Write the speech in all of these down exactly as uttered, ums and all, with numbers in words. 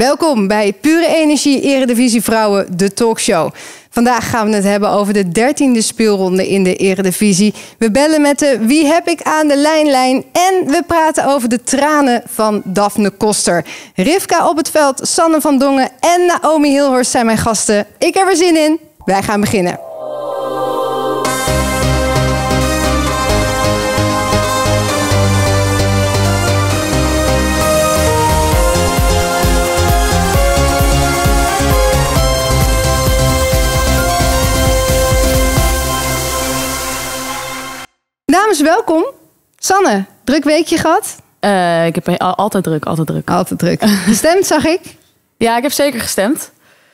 Welkom bij Pure Energie Eredivisie Vrouwen, de talkshow. Vandaag gaan we het hebben over de dertiende speelronde in de Eredivisie. We bellen met de Wie heb ik aan de lijnlijn en we praten over de tranen van Daphne Koster. Rivka op het veld, Sanne van Dongen en Naomi Hilhorst zijn mijn gasten. Ik heb er zin in. Wij gaan beginnen. Dames, welkom. Sanne, druk weekje gehad? Uh, ik heb al, altijd druk, altijd druk. Altijd druk. Gestemd, zag ik? Ja, ik heb zeker gestemd.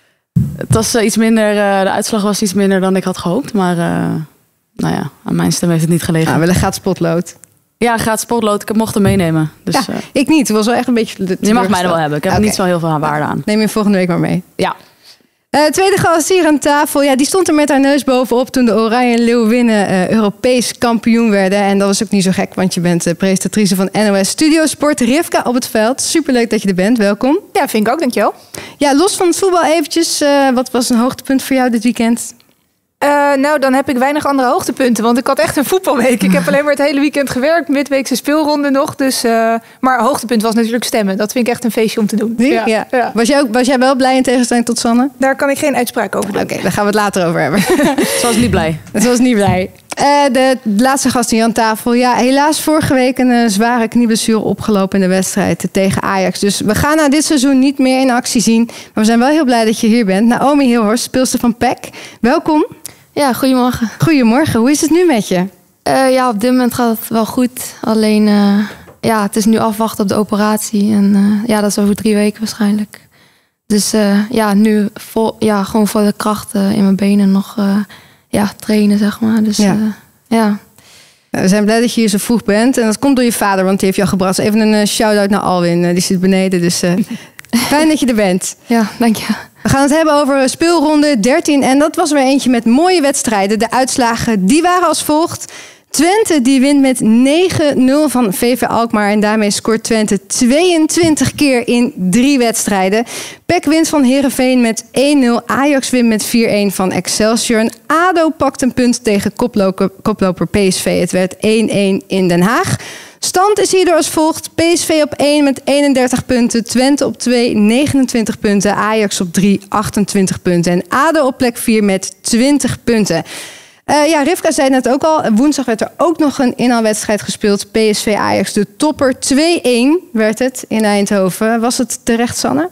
Het was uh, iets minder, uh, de uitslag was iets minder dan ik had gehoopt. Maar uh, nou ja, aan mijn stem heeft het niet gelegen. Nou, wel een gaat spotlood. Ja, gaat spotlood. Ik heb mocht hem meenemen. Dus, ja, uh, ik niet. Het was wel echt een beetje... Je mag mij er wel hebben. Ik heb okay. niet zo heel veel waarde aan. Neem je volgende week maar mee. Ja. Uh, tweede gast hier aan tafel. Ja, die stond er met haar neus bovenop toen de Oranje Leeuwinnen uh, Europees kampioen werden. En dat was ook niet zo gek, want je bent uh, presentatrice van N O S Studio Sport. Rivka op het veld. Superleuk dat je er bent. Welkom. Ja, vind ik ook. Dankjewel. Ja, los van het voetbal eventjes. Uh, wat was een hoogtepunt voor jou dit weekend? Uh, nou, dan heb ik weinig andere hoogtepunten. Want ik had echt een voetbalweek. Ik heb alleen maar het hele weekend gewerkt. Midweekse speelronde nog. Dus, uh, maar hoogtepunt was natuurlijk stemmen. Dat vind ik echt een feestje om te doen. Ja. Ja. Ja. Was, jij ook, was jij wel blij in tegenstelling tot Sanne? Daar kan ik geen uitspraak over doen. Oké, okay, daar gaan we het later over hebben. Ze was niet blij. Ze was niet blij. Uh, de laatste gast hier aan tafel. Ja, helaas vorige week een uh, zware knieblessure opgelopen in de wedstrijd tegen Ajax. Dus we gaan na dit seizoen niet meer in actie zien. Maar we zijn wel heel blij dat je hier bent. Naomi Hilhorst, speelster van P E C. Welkom. Ja, goedemorgen. Goedemorgen. Hoe is het nu met je? Uh, ja, op dit moment gaat het wel goed. Alleen, uh, ja, het is nu afwachten op de operatie. En uh, ja, dat is over drie weken waarschijnlijk. Dus uh, ja, nu vol, ja, gewoon voor de krachten in mijn benen nog uh, ja, trainen, zeg maar. Dus ja. Uh, ja. We zijn blij dat je hier zo vroeg bent. En dat komt door je vader, want die heeft jou gebracht. Even een uh, shout-out naar Alwin. Uh, die zit beneden, dus uh, fijn dat je er bent. Ja, dank je. We gaan het hebben over speelronde dertien. En dat was weer eentje met mooie wedstrijden. De uitslagen die waren als volgt. Twente die wint met negen nul van V V Alkmaar. En daarmee scoort Twente tweeëntwintig keer in drie wedstrijden. P E C wint van Heerenveen met één nul. Ajax wint met vier een van Excelsior. En A D O pakt een punt tegen koploper, koploper P S V. Het werd één een in Den Haag. Stand is hierdoor als volgt. P S V op één met eenendertig punten. Twente op twee, negenentwintig punten. Ajax op drie, achtentwintig punten. En A D O op plek vier met twintig punten. Uh, ja, Rivka zei net ook al. Woensdag werd er ook nog een inhaalwedstrijd gespeeld. P S V Ajax, de topper. twee een werd het in Eindhoven. Was het terecht, Sanne?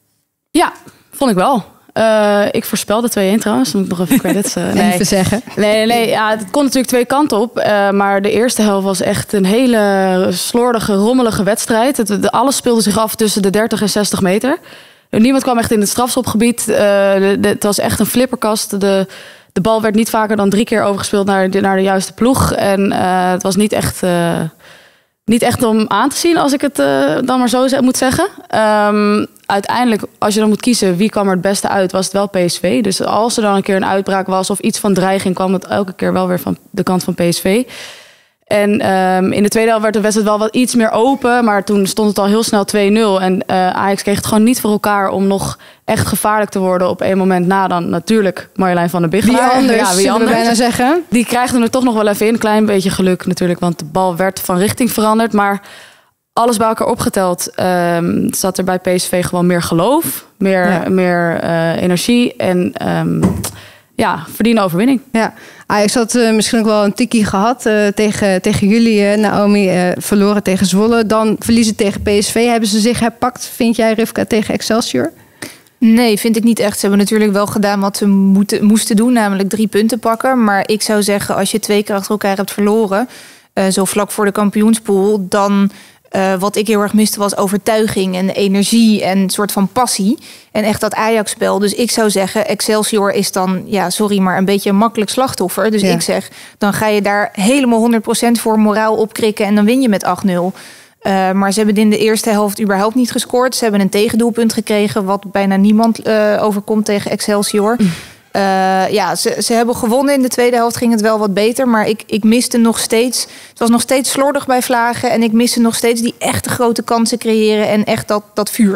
Ja, vond ik wel. Uh, ik voorspelde twee een trouwens. Dan moet ik nog even credits. Uh, nee. Even zeggen. Nee, nee, nee. Ja, het kon natuurlijk twee kanten op. Uh, maar de eerste helft was echt een hele slordige, rommelige wedstrijd. Het, de, alles speelde zich af tussen de dertig en zestig meter. Niemand kwam echt in het strafschopgebied. Uh, de, de, het was echt een flipperkast. De, de bal werd niet vaker dan drie keer overgespeeld naar de, naar de juiste ploeg. En uh, het was niet echt... Uh, Niet echt om aan te zien, als ik het uh, dan maar zo moet zeggen. Um, uiteindelijk, als je dan moet kiezen wie kwam er het beste uit, was het wel P S V. Dus als er dan een keer een uitbraak was of iets van dreiging, kwam het elke keer wel weer van de kant van P S V. En um, in de tweede helft werd de wedstrijd wel wat iets meer open. Maar toen stond het al heel snel twee nul. En uh, Ajax kreeg het gewoon niet voor elkaar om nog echt gevaarlijk te worden op één moment na. Dan natuurlijk Marjolein van der Biggelaar. Wie anders, ja, wie anders. We bijna zeggen. Die krijgen er toch nog wel even in. Een klein beetje geluk natuurlijk, want de bal werd van richting veranderd. Maar alles bij elkaar opgeteld um, zat er bij P S V gewoon meer geloof. Meer, ja. meer uh, energie en... Um, Ja, verdiende overwinning. Ja, Ajax had uh, misschien ook wel een tikkie gehad uh, tegen, tegen jullie, uh, Naomi. Uh, verloren tegen Zwolle, dan verliezen tegen P S V. Hebben ze zich herpakt, vind jij, Rivka, tegen Excelsior? Nee, vind ik niet echt. Ze hebben natuurlijk wel gedaan wat ze moeten, moesten doen, namelijk drie punten pakken. Maar ik zou zeggen, als je twee keer achter elkaar hebt verloren, uh, zo vlak voor de kampioenspool, dan... Uh, wat ik heel erg miste was overtuiging en energie en een soort van passie. En echt dat Ajax-spel. Dus ik zou zeggen, Excelsior is dan, ja, sorry, maar een beetje een makkelijk slachtoffer. Dus ja. ik zeg, dan ga je daar helemaal honderd procent voor moraal opkrikken en dan win je met acht nul. Uh, maar ze hebben in de eerste helft überhaupt niet gescoord. Ze hebben een tegendoelpunt gekregen, wat bijna niemand uh, overkomt tegen Excelsior. Mm. Uh, ja, ze, ze hebben gewonnen. In de tweede helft ging het wel wat beter. Maar ik, ik miste nog steeds... Het was nog steeds slordig bij Vlagen. En ik miste nog steeds die echte grote kansen creëren. En echt dat, dat vuur.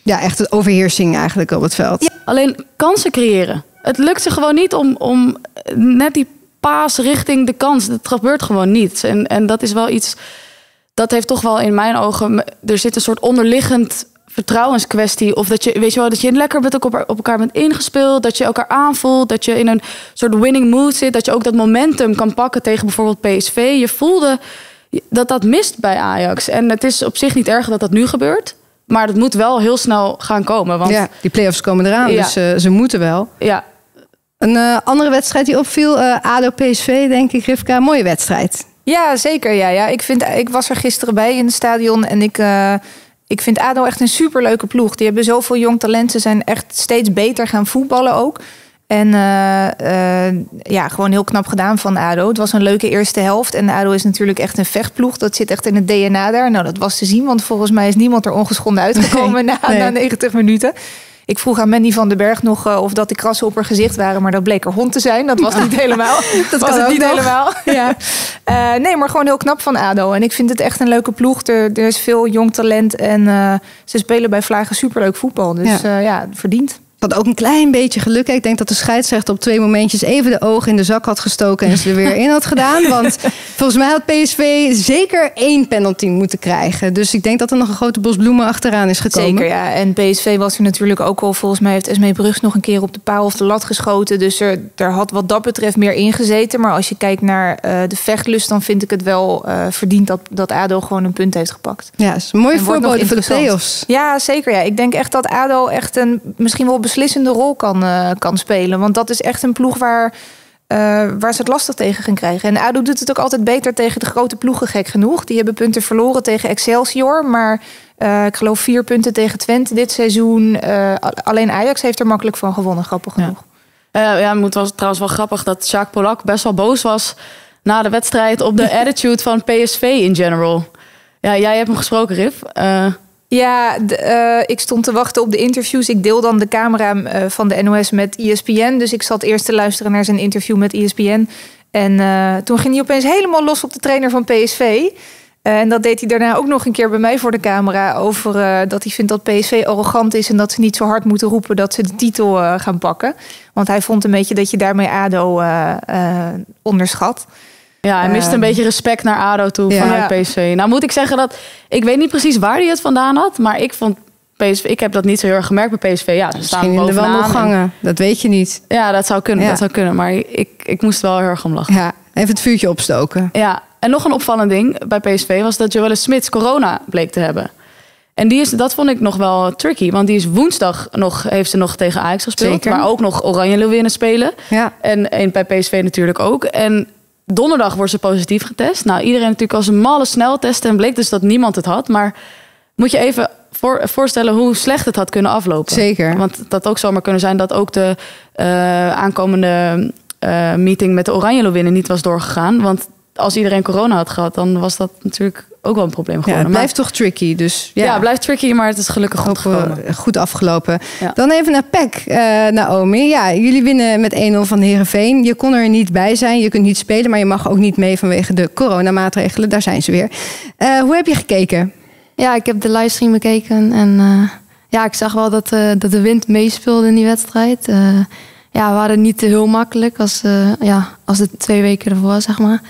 Ja, echt de overheersing eigenlijk op het veld. Ja. Alleen kansen creëren. Het lukt ze gewoon niet om, om net die paas richting de kans. Dat gebeurt gewoon niet. En, en dat is wel iets... Dat heeft toch wel in mijn ogen... Er zit een soort onderliggend vertrouwenskwestie. Of dat je, weet je wel, dat je lekker met elkaar, op elkaar bent ingespeeld. Dat je elkaar aanvoelt. Dat je in een soort winning mood zit. Dat je ook dat momentum kan pakken tegen bijvoorbeeld P S V. Je voelde dat dat mist bij Ajax. En het is op zich niet erg dat dat nu gebeurt. Maar dat moet wel heel snel gaan komen. Want ja, die play-offs komen eraan, ja. dus uh, ze moeten wel. Ja. Een uh, andere wedstrijd die opviel, uh, A D O P S V, denk ik, Rivka. Mooie wedstrijd. Ja, zeker. Ja, ja. Ik, vind, ik was er gisteren bij in het stadion en ik... Uh, Ik vind A D O echt een superleuke ploeg. Die hebben zoveel jong talent. Ze zijn echt steeds beter gaan voetballen ook. En uh, uh, ja, gewoon heel knap gedaan van A D O. Het was een leuke eerste helft. En A D O is natuurlijk echt een vechtploeg. Dat zit echt in het D N A daar. Nou, dat was te zien. Want volgens mij is niemand er ongeschonden uitgekomen nee, na, nee. na negentig minuten. Ik vroeg aan Mandy van den Berg nog uh, of dat die krassen op haar gezicht waren. Maar dat bleek er hond te zijn. Dat was niet helemaal. Dat was het niet nog. helemaal. Ja. Uh, nee, maar gewoon heel knap van A D O. En ik vind het echt een leuke ploeg. Er, er is veel jong talent. En uh, ze spelen bij Vlagen superleuk voetbal. Dus ja, uh, ja verdiend. Had ook een klein beetje geluk. Ik denk dat de scheidsrechter op twee momentjes even de ogen in de zak had gestoken en ze er weer in had gedaan. Want volgens mij had P S V zeker één penalty moeten krijgen. Dus ik denk dat er nog een grote bos bloemen achteraan is gekomen. Zeker, ja. En P S V was er natuurlijk ook al. Volgens mij heeft Esmee Brugs nog een keer op de paal of de lat geschoten. Dus er, er had wat dat betreft meer ingezeten. Maar als je kijkt naar uh, de vechtlust, dan vind ik het wel uh, verdiend dat, dat A D O gewoon een punt heeft gepakt. Ja, is een mooie voorbode voor de play-offs. Ja, zeker. Ja. Ik denk echt dat A D O echt een misschien wel beslissende rol kan, uh, kan spelen. Want dat is echt een ploeg waar, uh, waar ze het lastig tegen gaan krijgen. En A D O doet het ook altijd beter tegen de grote ploegen, gek genoeg. Die hebben punten verloren tegen Excelsior. Maar uh, ik geloof vier punten tegen Twente dit seizoen. Uh, alleen Ajax heeft er makkelijk van gewonnen, grappig genoeg. Ja, uh, ja het was trouwens wel grappig dat Sjaak Polak best wel boos was na de wedstrijd op de attitude van P S V in general. Ja, jij hebt hem gesproken, Riv. Uh, Ja, de, uh, ik stond te wachten op de interviews. Ik deel dan de camera uh, van de N O S met E S P N. Dus ik zat eerst te luisteren naar zijn interview met E S P N. En uh, toen ging hij opeens helemaal los op de trainer van P S V. Uh, en dat deed hij daarna ook nog een keer bij mij voor de camera. Over uh, dat hij vindt dat P S V arrogant is en dat ze niet zo hard moeten roepen dat ze de titel uh, gaan pakken. Want hij vond een beetje dat je daarmee A D O uh, uh, onderschat. Ja, hij mist een uh, beetje respect naar A D O toe ja. vanuit P S V. Nou moet ik zeggen dat... Ik weet niet precies waar hij het vandaan had. Maar ik vond P S V... Ik heb dat niet zo heel erg gemerkt bij P S V. Ja, ze staan in de wandelgangen. En, dat weet je niet. Ja, dat zou kunnen. Ja. Dat zou kunnen. Maar ik, ik moest wel heel erg om lachen. Ja, even het vuurtje opstoken. Ja, en nog een opvallend ding bij P S V was dat Joelle Smits corona bleek te hebben. En die is, dat vond ik nog wel tricky. Want die is woensdag nog, heeft ze nog tegen Ajax gespeeld. Zeker. Maar ook nog Oranje Leeuwinnen spelen. Ja. En, en bij P S V natuurlijk ook. En donderdag wordt ze positief getest. Nou, iedereen natuurlijk als een malle snel testen. En bleek dus dat niemand het had. Maar moet je even voor, voorstellen hoe slecht het had kunnen aflopen. Zeker. Want dat ook zomaar kunnen zijn dat ook de uh, aankomende uh, meeting met de Oranje Leeuwinnen niet was doorgegaan. Want als iedereen corona had gehad, dan was dat natuurlijk ook wel een probleem geworden. Ja, het blijft maar, toch tricky. Dus, ja. ja, het blijft tricky, maar het is gelukkig goed gekomen. Goed afgelopen. Ja. Dan even naar P E C, uh, Naomi. Ja, jullie winnen met één nul van Heerenveen. Je kon er niet bij zijn, je kunt niet spelen, maar je mag ook niet mee vanwege de coronamaatregelen. Daar zijn ze weer. Uh, hoe heb je gekeken? Ja, ik heb de livestream bekeken en uh, ja, ik zag wel dat, uh, dat de wind meespeelde in die wedstrijd. Uh, ja, we hadden niet heel makkelijk als, uh, ja, als de twee weken ervoor, zeg maar.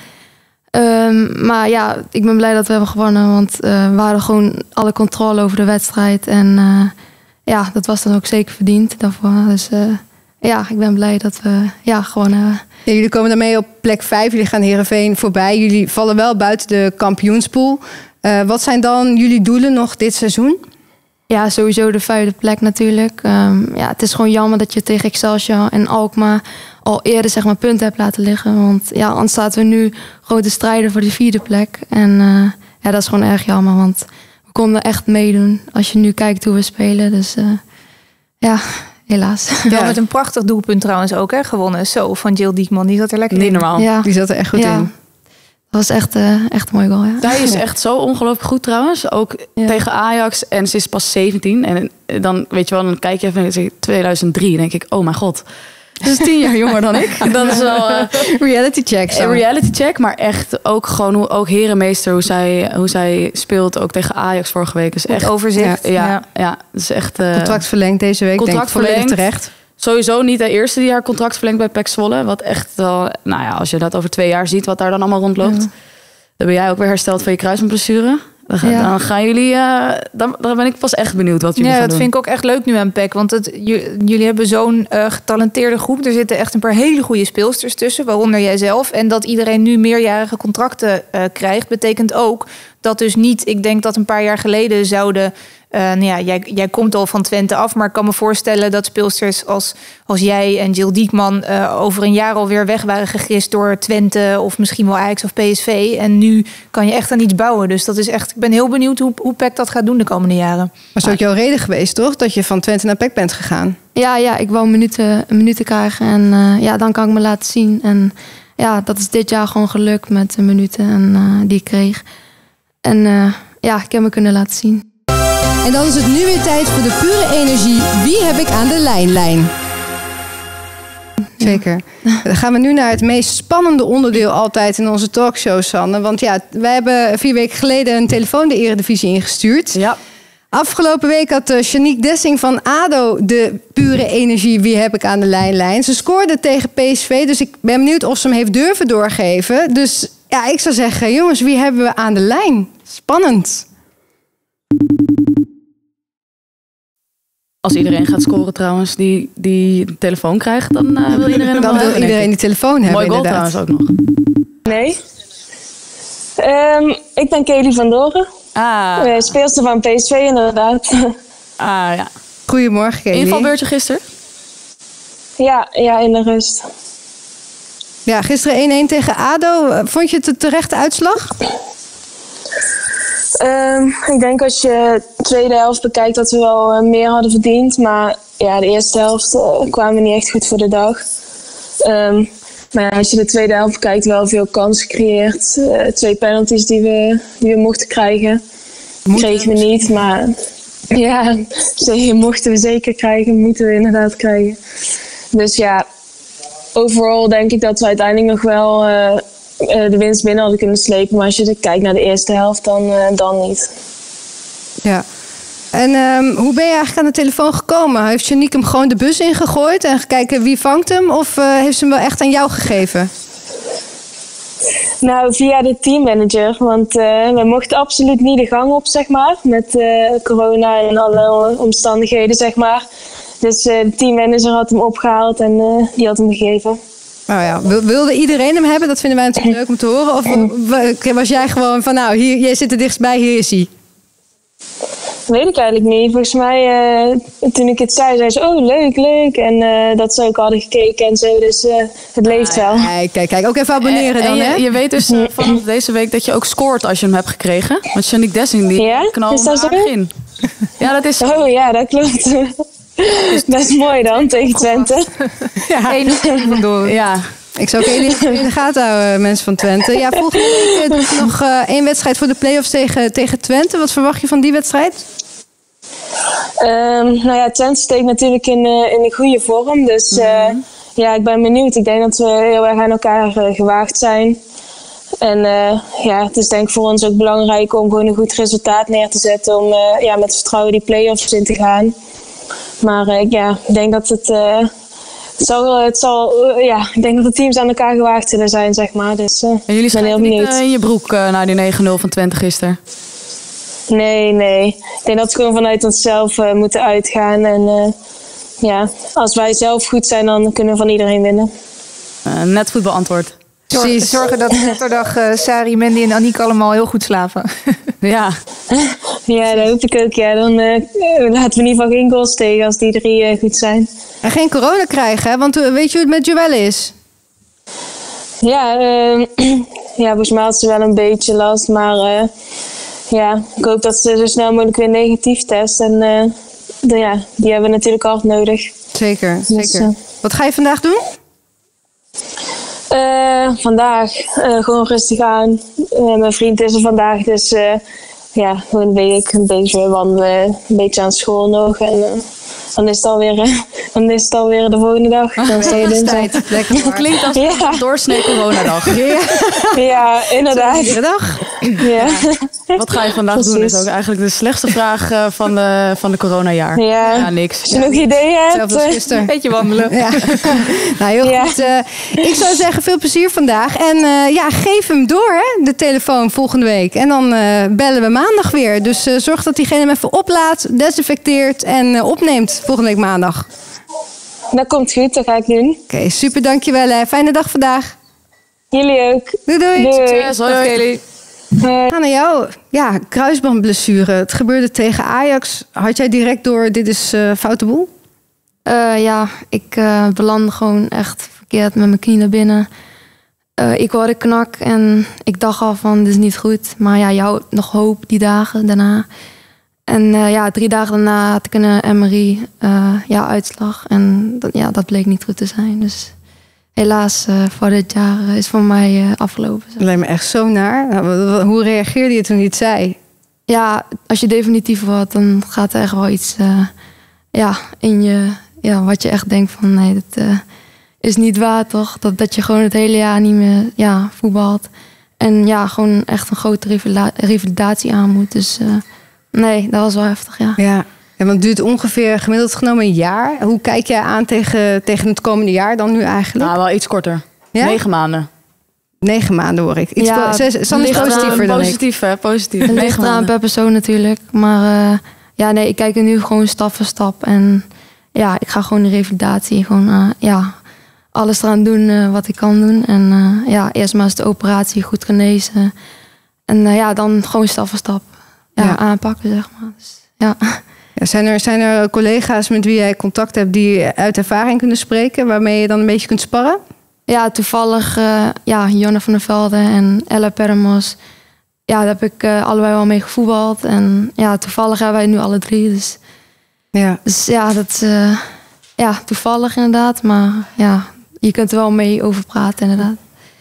Um, maar ja, ik ben blij dat we hebben gewonnen. Want uh, we hadden gewoon alle controle over de wedstrijd. En uh, ja, dat was dan ook zeker verdiend daarvoor. Dus uh, ja, ik ben blij dat we ja, gewonnen hebben. Ja, jullie komen daarmee op plek vijf. Jullie gaan Heerenveen voorbij. Jullie vallen wel buiten de kampioenspool. Uh, wat zijn dan jullie doelen nog dit seizoen? Ja, sowieso de vijfde plek natuurlijk. Um, ja, het is gewoon jammer dat je tegen Excelsior en Alkmaar al eerder zeg maar, punten hebt laten liggen. Want ja, anders zaten we nu grote strijden voor die vierde plek. En uh, ja, dat is gewoon erg jammer, want we konden echt meedoen als je nu kijkt hoe we spelen. Dus uh, ja, helaas. Ja, met een prachtig doelpunt trouwens ook hè, gewonnen. Zo, van Jill Diekman, die zat er lekker Niet in. normaal. Ja. Die zat er echt goed ja. in. Dat was echt, uh, echt een mooi goal, ja. Zij is echt zo ongelooflijk goed trouwens. Ook ja. tegen Ajax. En ze is pas zeventien. En dan, weet je wel, dan kijk je even in tweeduizend drie. En denk ik, oh mijn god. Dus tien jaar jonger dan ik. Dat is wel uh, reality check. Zo. Een reality check, maar echt ook gewoon hoe ook herenmeester, hoe zij, hoe zij speelt, ook tegen Ajax vorige week. Is echt overzicht. Ja, ja, ja, dat is echt. Uh, contract verlengd deze week. Contract denk ik, volledig terecht. Sowieso niet de eerste die haar contract verlengt bij P E C Zwolle. Wat echt wel, nou ja, als je dat over twee jaar ziet, wat daar dan allemaal rondloopt. Ja. Dan ben jij ook weer hersteld van je kruisbandblessure. Dan, ga, ja. dan gaan jullie, uh, dan, dan ben ik pas echt benieuwd wat jullie ja, gaan doen. Ja, dat vind ik ook echt leuk nu aan P E C. Want het, j- jullie hebben zo'n uh, getalenteerde groep. Er zitten echt een paar hele goede speelsters tussen, waaronder jijzelf. En dat iedereen nu meerjarige contracten uh, krijgt, betekent ook dat dus niet, ik denk dat een paar jaar geleden zouden. Uh, nou ja, jij, jij komt al van Twente af, maar ik kan me voorstellen dat speelsters als, als jij en Jill Diekman uh, over een jaar alweer weg waren gegrist door Twente of misschien wel Ajax of P S V. En nu kan je echt aan iets bouwen. Dus dat is echt, ik ben heel benieuwd hoe, hoe P E C dat gaat doen de komende jaren. Maar is ook jouw reden geweest, toch? Dat je van Twente naar P E C bent gegaan? Ja, ja, ik wou minuten, minuten krijgen en uh, ja, dan kan ik me laten zien. En ja, dat is dit jaar gewoon gelukt met de minuten en, uh, die ik kreeg. En uh, ja, ik heb me kunnen laten zien. En dan is het nu weer tijd voor de pure energie. Wie heb ik aan de lijnlijn? Zeker. Dan gaan we nu naar het meest spannende onderdeel altijd in onze talkshow, Sanne. Want ja, wij hebben vier weken geleden een telefoon de Eredivisie ingestuurd. Ja. Afgelopen week had uh, Shanique Dessing van A D O de pure energie. Wie heb ik aan de lijnlijn? Ze scoorde tegen P S V, dus ik ben benieuwd of ze hem heeft durven doorgeven. Dus ja, ik zou zeggen, jongens, wie hebben we aan de lijn? Spannend. Als iedereen gaat scoren trouwens, die die de telefoon krijgt, dan uh, wil iedereen hem Dan wil hebben, iedereen die telefoon hebben, mooi goal inderdaad. Trouwens ook nog. Nee. Um, ik ben Kelly van Doren. Ah. Uh, speelster van P S V inderdaad. Ah ja. Goedemorgen Kelly. Invalbeurtje gisteren? Ja, ja, in de rust. Ja, gisteren één-één tegen A D O. Vond je het een terechte uitslag? Um, ik denk als je de tweede helft bekijkt dat we wel uh, meer hadden verdiend. Maar ja, de eerste helft uh, kwamen we niet echt goed voor de dag. Um, maar ja, als je de tweede helft bekijkt, wel veel kansen gecreëerd. Uh, twee penalties die we, die we mochten krijgen. Moet kregen we niet, maar ja, mochten we zeker krijgen, moeten we inderdaad krijgen. Dus ja, overal denk ik dat we uiteindelijk nog wel uh, uh, de winst binnen hadden kunnen slepen. Maar als je kijkt naar de eerste helft, dan, uh, dan niet. Ja. En um, hoe ben je eigenlijk aan de telefoon gekomen? Heeft Shanique hem gewoon de bus ingegooid en gekeken wie vangt hem? Of uh, heeft ze hem wel echt aan jou gegeven? Nou, via de teammanager. Want uh, we mochten absoluut niet de gang op, zeg maar. Met uh, corona en alle omstandigheden, zeg maar. Dus uh, de teammanager had hem opgehaald en uh, die had hem gegeven. Nou ja, wilde iedereen hem hebben? Dat vinden wij natuurlijk leuk om te horen. Of was jij gewoon van, nou, hier, jij zit er dichtstbij, hier is hij? Dat weet ik eigenlijk niet. Volgens mij, uh, toen ik het zei, zei ze, oh leuk, leuk. En uh, dat ze ook hadden gekeken en zo. Dus uh, het leeft wel. Kijk, kijk, kijk. Ook even abonneren en, dan, en hè? Je, je weet dus uh, vanaf deze week dat je ook scoort als je hem hebt gekregen. Want Shanique Dessing, die ja? knalt hem aardig in. Ja, dat is zo. Oh ja, dat klopt. Dat is mooi dan, tegen Twente. Ja, vandoor. Ja. Ik zou ook heel even in de gaten houden, mensen van Twente. Ja, volgende week is nog uh, één wedstrijd voor de play-offs tegen, tegen Twente. Wat verwacht je van die wedstrijd? Um, nou ja, Twente steekt natuurlijk in, uh, in een goede vorm. Dus uh, mm-hmm. ja, ik ben benieuwd. Ik denk dat we heel erg aan elkaar uh, gewaagd zijn. En uh, ja, het is denk ik voor ons ook belangrijk om gewoon een goed resultaat neer te zetten. Om uh, ja, met vertrouwen die play-offs in te gaan. Maar uh, ja, ik denk dat het... Uh, Het zal, het zal, uh, ja, ik denk dat de teams aan elkaar gewaagd zullen zijn, zeg maar. Dus uh, en jullie ben heel benieuwd. Niet uh, in je broek uh, naar die negen nul van Twente gisteren? Nee, nee. Ik denk dat we gewoon vanuit onszelf uh, moeten uitgaan. En uh, ja, als wij zelf goed zijn, dan kunnen we van iedereen winnen. Uh, net goed beantwoord. Zorg, zorgen dat zaterdag uh, Sari, Mandy en Aniek allemaal heel goed slapen. Ja. Ja, dat hoop ik ook. Ja. Dan uh, laten we in ieder geval geen goals tegen als die drie uh, goed zijn. En geen corona krijgen, hè? Want uh, weet je hoe het met Joelle is? Ja, uh, ja, volgens mij had ze wel een beetje last. Maar uh, ja, ik hoop dat ze zo snel mogelijk weer negatief test. En uh, de, ja, die hebben we natuurlijk hard nodig. Zeker, dus, zeker. Uh, Wat ga je vandaag doen? Uh, vandaag uh, gewoon rustig aan. Uh, mijn vriend is er vandaag, dus uh, ja, gewoon een beetje, een beetje wandelen, een beetje aan school nog. En uh, dan is het alweer, uh, dan is het alweer de volgende dag. Dan sta je dinsdag. Lekker Het klinkt als Ja. een doorsnee coronadag. Ja. Ja, inderdaad. Iedere dag. Ja. Wat ga je vandaag Precies. doen? Is ook eigenlijk de slechtste vraag uh, van de, van de coronajaar. Ja. Ja, niks. Als je nog ideeën hebt. Hetzelfde als eh, gisteren. Beetje wandelen. Ja. Nou, heel Ja. goed. Uh, ik zou zeggen, veel plezier vandaag. En uh, ja, geef hem door, hè, de telefoon volgende week. En dan uh, bellen we maandag weer. Dus uh, zorg dat diegene hem even oplaadt, desinfecteert en uh, opneemt volgende week maandag. Dat komt goed, dat ga ik doen. Oké, okay, super, dankjewel. Hè. Fijne dag vandaag. Jullie ook. Doei, doei. Doei. Succes, hoi, hoi. Hoi. Gaan naar jou. Ja, kruisbandblessure. Het gebeurde tegen Ajax. Had jij direct door, dit is uh, foute boel? Uh, ja, ik uh, belandde gewoon echt verkeerd met mijn knie naar binnen. Uh, ik hoorde knak en ik dacht al van, dit is niet goed. Maar ja, jou nog hoop die dagen daarna. En uh, ja, drie dagen daarna had ik een M R I, uh, ja, uitslag. En dat, ja, dat bleek niet goed te zijn. Dus helaas, uh, voor dit jaar uh, is voor mij uh, afgelopen. Dat lijkt me echt zo naar. Nou, hoe reageerde je toen hij het zei? Ja, als je definitief wordt, dan gaat er echt wel iets uh, ja, in je... Ja, wat je echt denkt van, nee, dat uh, is niet waar, toch? Dat, dat je gewoon het hele jaar niet meer ja, voetbalt. En ja, gewoon echt een grote revalidatie, revalidatie aan moet. Dus uh, nee, dat was wel heftig, ja. Ja. Ja, want het duurt ongeveer gemiddeld genomen een jaar. Hoe kijk jij aan tegen, tegen het komende jaar dan nu eigenlijk? Nou, wel iets korter. Ja? Negen maanden. Negen maanden hoor ik. Iets Ja, po- Zes- Sanne is ligt eraan, positiever dan ik. Positief, hè? Positief. Het ligt Negen eraan maanden. per persoon natuurlijk. Maar uh, ja, nee, ik kijk er nu gewoon stap voor stap. En ja, ik ga gewoon de revalidatie, gewoon uh, ja, alles eraan doen uh, wat ik kan doen. En uh, ja, eerst maar eens de operatie goed genezen. En uh, ja, dan gewoon stap voor stap ja, Ja. aanpakken, zeg maar. Dus, ja. Ja, zijn, er, zijn er collega's met wie jij contact hebt die uit ervaring kunnen spreken, waarmee je dan een beetje kunt sparren? Ja, toevallig uh, ja, Jonne van der Velde en Ella Permos. Ja, daar heb ik uh, allebei wel mee gevoetbald. En ja, toevallig hebben wij nu alle drie. Dus, Ja. dus ja, dat is uh, ja, toevallig inderdaad. Maar ja, je kunt er wel mee over praten inderdaad.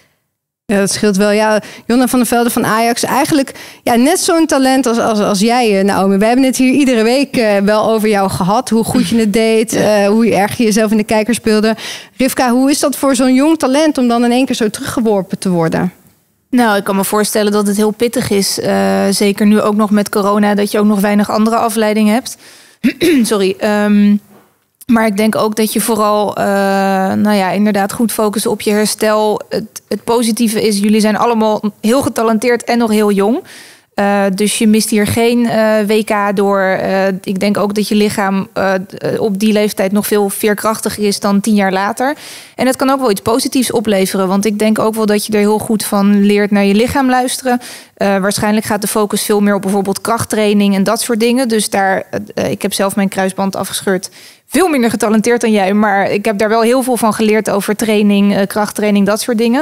Ja, dat scheelt wel. Ja, Jonna van der Velde van Ajax. Eigenlijk ja, net zo'n talent als, als, als jij, Naomi. We hebben het hier iedere week uh, wel over jou gehad. Hoe goed je het deed. Uh, hoe erg je jezelf in de kijker speelde. Rivka, hoe is dat voor zo'n jong talent om dan in één keer zo teruggeworpen te worden? Nou, ik kan me voorstellen dat het heel pittig is. Uh, zeker nu ook nog met corona. Dat je ook nog weinig andere afleiding hebt. Sorry. Um, Maar ik denk ook dat je vooral, uh, nou ja, inderdaad goed focussen op je herstel. Het, het positieve is, jullie zijn allemaal heel getalenteerd en nog heel jong. Uh, dus je mist hier geen uh, W K door. Uh, ik denk ook dat je lichaam uh, op die leeftijd nog veel veerkrachtiger is dan tien jaar later. En het kan ook wel iets positiefs opleveren. Want ik denk ook wel dat je er heel goed van leert naar je lichaam luisteren. Uh, waarschijnlijk gaat de focus veel meer op bijvoorbeeld krachttraining en dat soort dingen. Dus daar, uh, ik heb zelf mijn kruisband afgescheurd. Veel minder getalenteerd dan jij, maar ik heb daar wel heel veel van geleerd over training, uh, krachttraining, dat soort dingen.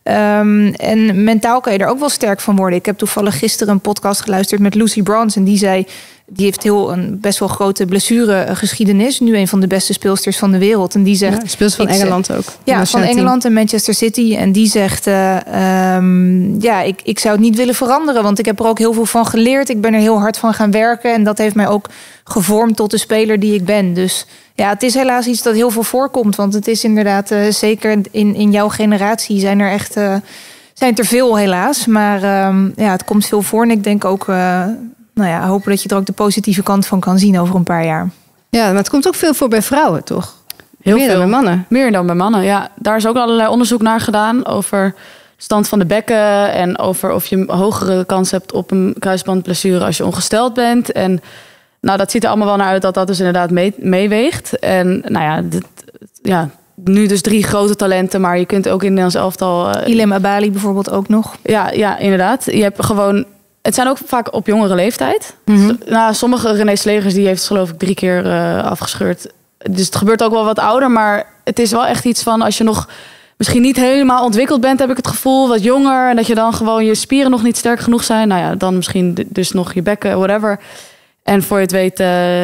Um, en mentaal kan je er ook wel sterk van worden. Ik heb toevallig gisteren een podcast geluisterd met Lucy Bronze en die zei, die heeft heel een best wel grote blessuregeschiedenis. Nu een van de beste speelsters van de wereld. En die zegt, Ja, speelt van ik zeg- Engeland ook. Ja, van Engeland en Manchester City. En die zegt, uh, um, ja, ik, ik zou het niet willen veranderen. Want ik heb er ook heel veel van geleerd. Ik ben er heel hard van gaan werken. En dat heeft mij ook gevormd tot de speler die ik ben. Dus ja, het is helaas iets dat heel veel voorkomt. Want het is inderdaad, uh, zeker in, in jouw generatie zijn er echt uh, zijn er veel helaas. Maar um, ja, het komt veel voor. En ik denk ook, uh, nou ja, hopen dat je er ook de positieve kant van kan zien over een paar jaar. Ja, maar het komt ook veel voor bij vrouwen, toch? Heel Meer veel. dan bij mannen. Meer dan bij mannen, ja. Daar is ook allerlei onderzoek naar gedaan over stand van de bekken en over of je een hogere kans hebt op een kruisbandblessure als je ongesteld bent. En nou, dat ziet er allemaal wel naar uit dat dat dus inderdaad mee, meeweegt. En nou ja, dit, ja, nu dus drie grote talenten, maar je kunt ook in Nederlands elftal... Uh, Ilem Abali bijvoorbeeld ook nog. Ja, ja, inderdaad. Je hebt gewoon... Het zijn ook vaak op jongere leeftijd. Mm-hmm. Nou, sommige René Slegers die heeft geloof ik drie keer uh, afgescheurd. Dus het gebeurt ook wel wat ouder, maar het is wel echt iets van als je nog misschien niet helemaal ontwikkeld bent, heb ik het gevoel, wat jonger, en dat je dan gewoon je spieren nog niet sterk genoeg zijn. Nou ja, dan misschien d- dus nog je bekken, whatever. En voor je het weet, uh,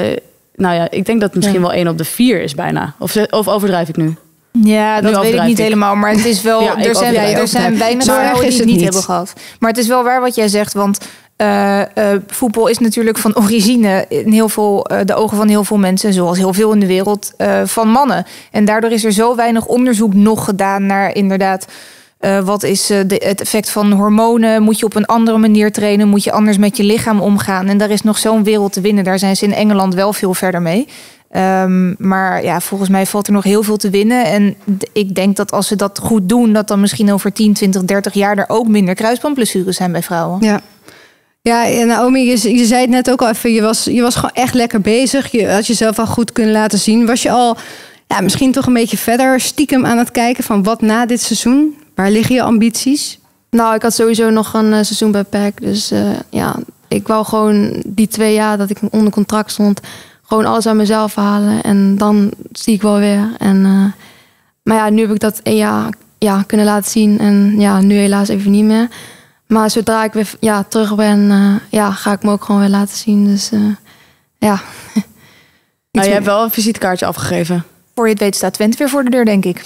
nou ja, ik denk dat het misschien ja. wel één op de vier is bijna. Of, of overdrijf ik nu? Ja, dat weet ik niet ik. helemaal. Maar het is wel. Ja, er zijn, ja, er zijn weinig vrouwen die het niet, niet hebben gehad. Maar het is wel waar wat jij zegt. Want Uh, uh, voetbal is natuurlijk van origine in heel veel, uh, de ogen van heel veel mensen, zoals heel veel in de wereld, uh, van mannen. En daardoor is er zo weinig onderzoek nog gedaan naar inderdaad, uh, wat is uh, de, het effect van hormonen? Moet je op een andere manier trainen? Moet je anders met je lichaam omgaan? En daar is nog zo'n wereld te winnen. Daar zijn ze in Engeland wel veel verder mee. Um, maar ja, volgens mij valt er nog heel veel te winnen. En d- ik denk dat als ze dat goed doen, dat dan misschien over tien, twintig, dertig jaar er ook minder kruisbandblessures zijn bij vrouwen. Ja. Ja, Naomi, je, je zei het net ook al even, je was, je was gewoon echt lekker bezig. Je had jezelf al goed kunnen laten zien. Was je al ja, misschien toch een beetje verder stiekem aan het kijken van wat na dit seizoen? Waar liggen je ambities? Nou, ik had sowieso nog een uh, seizoen bij P E C. Dus uh, ja, ik wou gewoon die twee jaar dat ik onder contract stond, gewoon alles aan mezelf halen. En dan zie ik wel weer. En, uh, maar ja, nu heb ik dat een jaar ja, kunnen laten zien. En ja, nu helaas even niet meer. Maar zodra ik weer ja, terug ben, uh, ja, ga ik me ook gewoon weer laten zien. Dus uh, ja. Nou, je hebt wel een visitekaartje afgegeven. Voor je het weet staat Twente weer voor de deur, denk ik.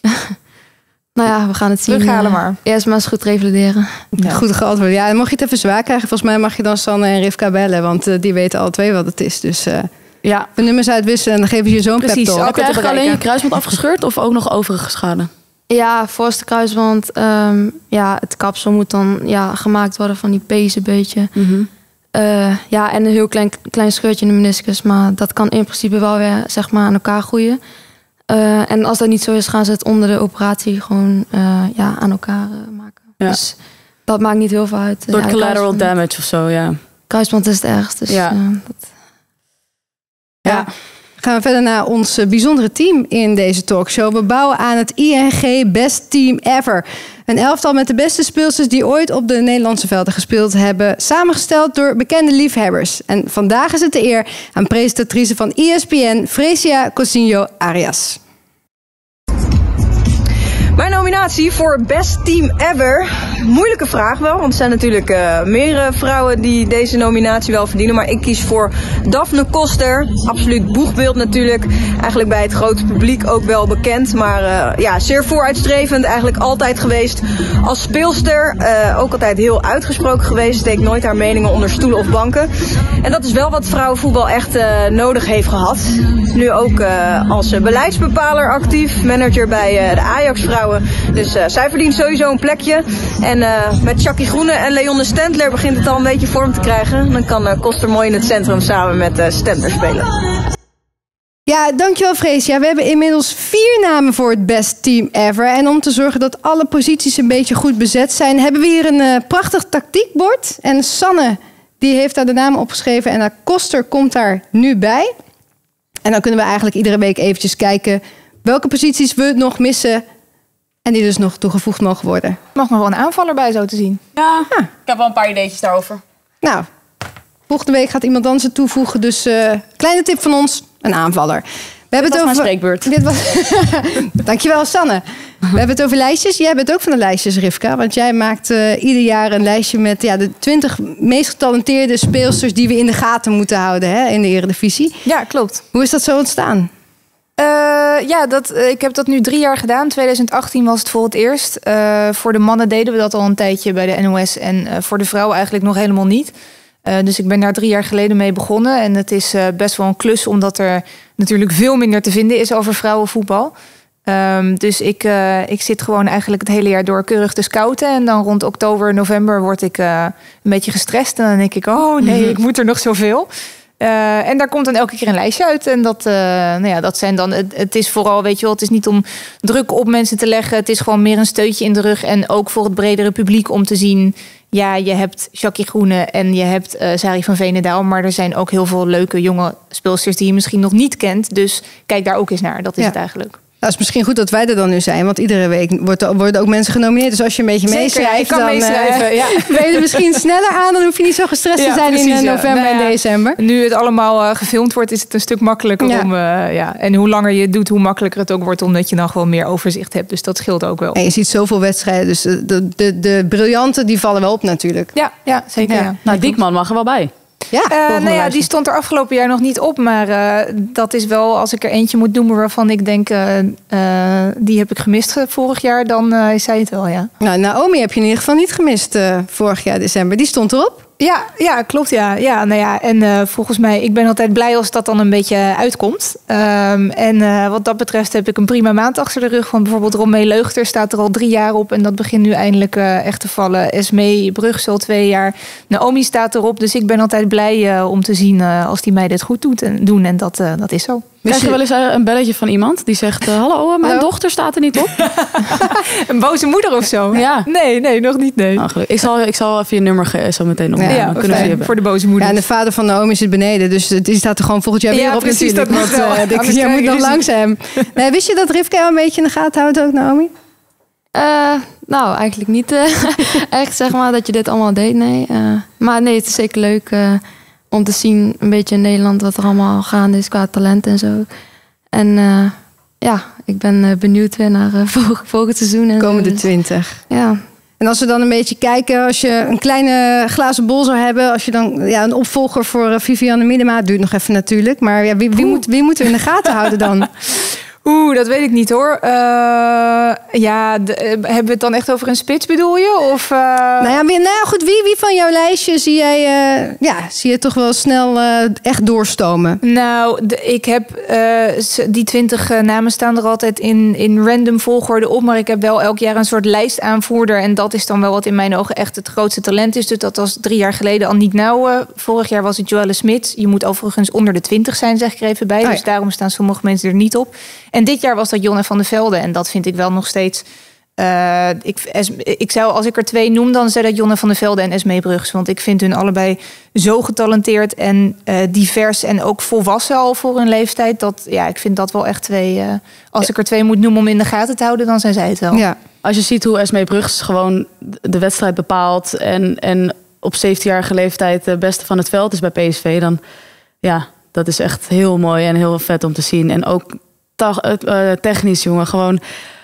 Nou ja, we gaan het zien. Terughalen maar. Uh, eerst maar eens goed revalideren. Ja. Goed geantwoord. Ja, mocht je het even zwaar krijgen, volgens mij mag je dan Sanne en Rivka bellen. Want uh, die weten alle twee wat het is. Dus uh, ja. de nummers uitwisselen en dan geven ze je zo'n pep talk. Heb je eigenlijk alleen je kruisband afgescheurd of ook nog overige schade? Ja, voorste kruisband. Um, ja, het kapsel moet dan ja, gemaakt worden van die pees een beetje. Mm-hmm. Uh, ja, en een heel klein, klein scheurtje in de meniscus. Maar dat kan in principe wel weer zeg maar, aan elkaar groeien. Uh, en als dat niet zo is, gaan ze het onder de operatie gewoon uh, ja, aan elkaar uh, maken. Ja. Dus dat maakt niet heel veel uit. Door ja, collateral damage of zo, ja. Kruisband is het ergst. Dus, ja. Uh, dat... ja. ja. Gaan we verder naar ons bijzondere team in deze talkshow. We bouwen aan het I N G Best Team Ever. Een elftal met de beste speelsters die ooit op de Nederlandse velden gespeeld hebben. Samengesteld door bekende liefhebbers. En vandaag is het de eer aan presentatrice van E S P N, Fresia Cousinho Arias. Mijn nominatie voor Best Team Ever. Moeilijke vraag wel, want er zijn natuurlijk uh, meerdere vrouwen die deze nominatie wel verdienen. Maar ik kies voor Daphne Koster. Absoluut boegbeeld natuurlijk. Eigenlijk bij het grote publiek ook wel bekend. Maar uh, ja, zeer vooruitstrevend eigenlijk altijd geweest als speelster. Uh, ook altijd heel uitgesproken geweest. Steekt nooit haar meningen onder stoelen of banken. En dat is wel wat vrouwenvoetbal echt uh, nodig heeft gehad. Nu ook uh, als uh, beleidsbepaler actief. Manager bij uh, de Ajax-vrouwen. Dus uh, zij verdient sowieso een plekje. En uh, met Jackie Groene en Leon Stendler begint het al een beetje vorm te krijgen. Dan kan uh, Koster mooi in het centrum samen met uh, Stendler spelen. Ja, dankjewel Fresia. We hebben inmiddels vier namen voor het Best Team Ever. En om te zorgen dat alle posities een beetje goed bezet zijn, hebben we hier een uh, prachtig tactiekbord. En Sanne, die heeft daar de namen opgeschreven. En uh, Koster komt daar nu bij. En dan kunnen we eigenlijk iedere week eventjes kijken welke posities we nog missen en die dus nog toegevoegd mogen worden. Mag nog wel een aanvaller bij, zo te zien. Ja, ah. Ik heb wel een paar ideetjes daarover. Nou, volgende week gaat iemand anders het toevoegen. Dus uh, kleine tip van ons, een aanvaller. We hebben Dit het was over... mijn spreekbeurt. Dit was... Dankjewel, Sanne. We hebben het over lijstjes. Jij bent ook van de lijstjes, Rivka. Want jij maakt uh, ieder jaar een lijstje met ja, de twintig meest getalenteerde speelsters die we in de gaten moeten houden, hè, in de Eredivisie. Ja, klopt. Hoe is dat zo ontstaan? Uh, ja, dat, uh, ik heb dat nu drie jaar gedaan. twintig achttien was het voor het eerst. Uh, voor de mannen deden we dat al een tijdje bij de N O S. En uh, voor de vrouwen eigenlijk nog helemaal niet. Uh, dus ik ben daar drie jaar geleden mee begonnen. En het is uh, best wel een klus, omdat er natuurlijk veel minder te vinden is over vrouwenvoetbal. Um, dus ik, uh, ik zit gewoon eigenlijk het hele jaar door keurig te scouten. En dan rond oktober, november word ik uh, een beetje gestrest. En dan denk ik, oh nee, mm-hmm. ik moet er nog zoveel. Uh, en daar komt dan elke keer een lijstje uit. En dat, uh, nou ja, dat zijn dan. Het, het is vooral, weet je wel, het is niet om druk op mensen te leggen. Het is gewoon meer een steutje in de rug. En ook voor het bredere publiek om te zien. Ja, je hebt Jackie Groene en je hebt uh, Sari van Veenendaal. Maar er zijn ook heel veel leuke jonge speelsters die je misschien nog niet kent. Dus kijk daar ook eens naar. Dat is ja. het eigenlijk. Nou, het is misschien goed dat wij er dan nu zijn, want iedere week wordt er, worden ook mensen genomineerd. Dus als je een beetje meeschrijft, dan meeschrijven, uh, ja. ben je er misschien sneller aan. Dan hoef je niet zo gestrest ja, te zijn precies, in uh, november ja. nou ja, en december. Nu het allemaal uh, gefilmd wordt, is het een stuk makkelijker ja. om... Uh, ja. En hoe langer je het doet, hoe makkelijker het ook wordt, omdat je dan gewoon meer overzicht hebt. Dus dat scheelt ook wel. En je ziet zoveel wedstrijden, dus de, de, de, de briljanten die vallen wel op natuurlijk. Ja, ja zeker. Ja. Ja. Nou, Diekman mag er wel bij. Ja, uh, nou ja, die stond er afgelopen jaar nog niet op. Maar uh, dat is wel, als ik er eentje moet noemen waarvan ik denk, uh, uh, die heb ik gemist vorig jaar, dan uh, is zij het wel, ja. Nou, Naomi heb je in ieder geval niet gemist uh, vorig jaar december. Die stond erop. Ja, ja, klopt. Ja. Ja, nou ja, en uh, volgens mij, ik ben altijd blij als dat dan een beetje uitkomt. Um, en uh, wat dat betreft heb ik een prima maand achter de rug. Want bijvoorbeeld Romee Leugter staat er al drie jaar op. En dat begint nu eindelijk uh, echt te vallen. Esmee Brugge al twee jaar. Naomi staat erop. Dus ik ben altijd blij uh, om te zien uh, als die meiden het goed doet en, doen. En dat, uh, dat is zo. Krijg je wel eens een belletje van iemand die zegt... Uh, hallo, mijn Hallo. dochter staat er niet op. Een boze moeder of zo? Ja. Nee, nee, nog niet. Nee. Oh, ik, zal, ik zal even je nummer ge- zo meteen opnemen. Ja, ja, kunnen we voor de boze moeder. Ja, en de vader van Naomi zit beneden. Dus die staat er gewoon volgend jaar weer ja, op precies, natuurlijk. Dat want, uh, jij moet nog langs hem. Nee, wist je dat Rivka jou een beetje in de gaten houdt ook, Naomi? Uh, nou, eigenlijk niet. Uh, echt zeg maar dat je dit allemaal deed, nee. Uh, maar nee, het is zeker leuk uh, om te zien een beetje in Nederland... wat er allemaal gaande is qua talent en zo. En uh, ja, ik ben uh, benieuwd weer naar uh, volgend, volgend seizoen. En komende dus, twintig. Ja. En als we dan een beetje kijken, als je een kleine glazen bol zou hebben... als je dan ja, een opvolger voor uh, Vivianne Miedema... het duurt nog even natuurlijk, maar ja, wie, wie, moet, wie moeten we in de gaten houden dan? Oeh, dat weet ik niet hoor. Uh, ja, de, uh, hebben we het dan echt over een spits bedoel je? Of, uh... Nou ja, nou ja, goed, wie, wie van jouw lijstje zie jij uh, ja, zie je toch wel snel uh, echt doorstomen? Nou, de, ik heb uh, die twintig uh, namen staan er altijd in, in random volgorde op. Maar ik heb wel elk jaar een soort lijstaanvoerder. En dat is dan wel wat in mijn ogen echt het grootste talent is. Dus dat was drie jaar geleden Aniek Nouwen. Vorig jaar was het Joelle Smits. Je moet overigens onder de twintig zijn, zeg ik er even bij. Oh ja. Dus daarom staan sommige mensen er niet op. En dit jaar was dat Jonne van der Velde. En dat vind ik wel nog steeds... Uh, ik, es, ik zou, als ik er twee noem, dan zou dat Jonne van der Velde en Esmee Brugge. Want ik vind hun allebei zo getalenteerd en uh, divers... en ook volwassen al voor hun leeftijd. Dat, ja, ik vind dat wel echt twee... Uh, als ja. ik er twee moet noemen om in de gaten te houden, dan zijn zij het wel. Ja. Als je ziet hoe Esmee Brugge gewoon de wedstrijd bepaalt... en, en op zeventienjarige leeftijd de beste van het veld is bij P S V... dan ja, dat is echt heel mooi en heel vet om te zien. En ook... technisch, jongen. Gewoon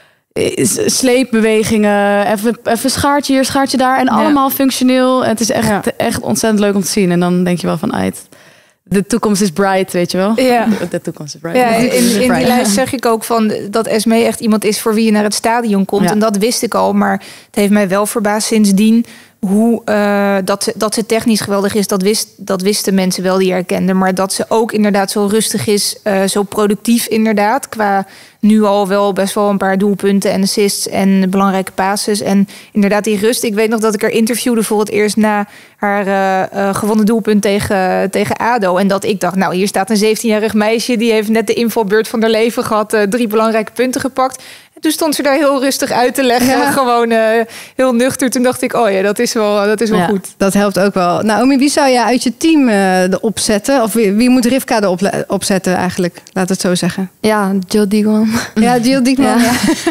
sleepbewegingen. Even, even schaartje hier, schaartje daar. En ja. allemaal functioneel. En het is echt, ja. echt ontzettend leuk om te zien. En dan denk je wel van... uit. De toekomst is bright, weet je wel? Ja. De, de toekomst is bright. Ja, in, in die bright. lijst zeg ik ook van dat Esmee echt iemand is voor wie je naar het stadion komt. Ja. En dat wist ik al. Maar het heeft mij wel verbaasd sindsdien... hoe uh, dat, ze, dat ze technisch geweldig is, dat, wist, dat wisten mensen wel die herkenden. Maar dat ze ook inderdaad zo rustig is, uh, zo productief inderdaad. Qua nu al wel best wel een paar doelpunten en assists en belangrijke passes. En inderdaad die rust. Ik weet nog dat ik haar interviewde voor het eerst na haar uh, uh, gewonnen doelpunt tegen, tegen A D O. En dat ik dacht, nou hier staat een zeventienjarig meisje... die heeft net de invalbeurt van haar leven gehad, uh, drie belangrijke punten gepakt... Toen stond ze daar heel rustig uit te leggen. Ja. Gewoon uh, heel nuchter. Toen dacht ik, oh ja, dat is wel, dat is wel ja, goed. Dat helpt ook wel. Naomi, wie zou je uit je team uh, erop zetten? Of wie, wie moet Rivka erop opzetten eigenlijk? Laat het zo zeggen. Ja, Jill Diekman. Ja, Jill Diekman. Ja. Ja.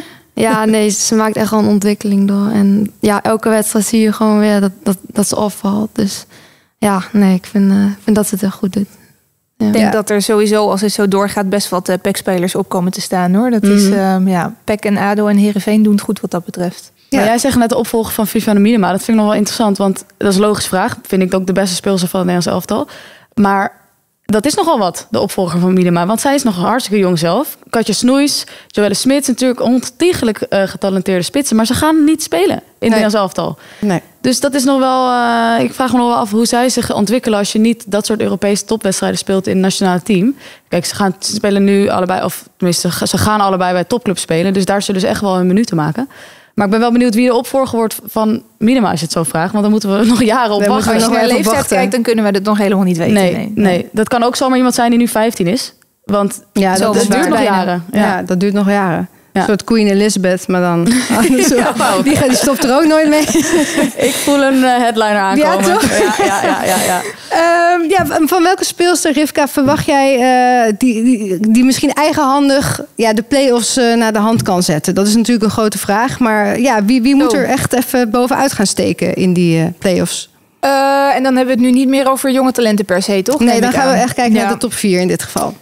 ja, nee, ze maakt echt wel een ontwikkeling door. En ja, elke wedstrijd zie je gewoon weer dat, dat, dat ze opvalt. Dus ja, nee, ik vind, uh, vind dat ze het heel goed doet. Ja. Ik denk ja. dat er sowieso, als het zo doorgaat, best wat uh, P E C-spelers op komen te staan, hoor. Dat mm-hmm. is, uh, ja, P E C en A D O en Heerenveen doen het goed wat dat betreft. Ja. Maar jij zegt net de opvolger van Vivianne Miedema. Dat vind ik nog wel interessant, want dat is een logische vraag. Vind ik ook de beste speelster van het Nederlands elftal. Maar dat is nogal wat, de opvolger van Miedema. Want zij is nog hartstikke jong zelf. Katja Snoeis, Joelle Smits, natuurlijk ontiegelijk uh, getalenteerde spitsen. Maar ze gaan niet spelen in het nee. Nederlands elftal. Nee. Dus dat is nog wel... Uh, ik vraag me nog wel af hoe zij zich ontwikkelen... als je niet dat soort Europese topwedstrijden speelt in het nationale team. Kijk, ze gaan ze spelen nu allebei... of tenminste, ze gaan allebei bij topclubs spelen. Dus daar zullen ze echt wel een minuten maken. Maar ik ben wel benieuwd wie de opvolger wordt van Miedema, als je het zo vraagt. Want dan moeten we nog jaren op wachten. Als je naar leeftijd kijkt, dan kunnen we dat nog helemaal niet weten. Nee, nee, nee. Dat kan ook zomaar iemand zijn die nu vijftien is. Want ja, dat, dat duurt nog jaren. Ja. ja, dat duurt nog jaren. Ja. Een soort Queen Elizabeth, maar dan... ja, wow. die, die stopt er ook nooit mee. Ik voel een uh, headliner aankomen. Ja, toch? Ja, ja, ja, ja, ja. Um, ja, van welke speelster, Rivka, verwacht jij... Uh, die, die, die misschien eigenhandig ja, de play-offs uh, naar de hand kan zetten? Dat is natuurlijk een grote vraag. Maar ja, wie, wie moet er echt even bovenuit gaan steken in die uh, play-offs? Uh, en dan hebben we het nu niet meer over jonge talenten per se, toch? Nee, dan gaan we echt kijken ja. naar de top vier in dit geval.